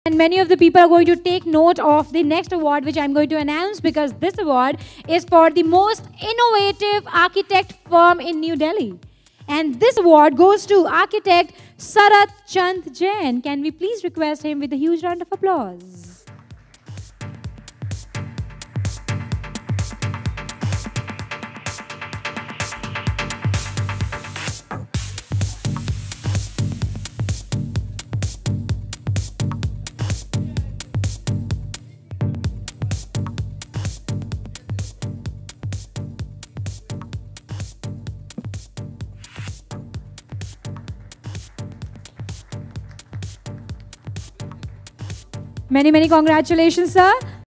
And many of the people are going to take note of the next award which I'm going to announce, because this award is for the most innovative architect firm in New Delhi. And this award goes to architect Sarat Jain. Can we please request him with a huge round of applause? Many, many congratulations, sir.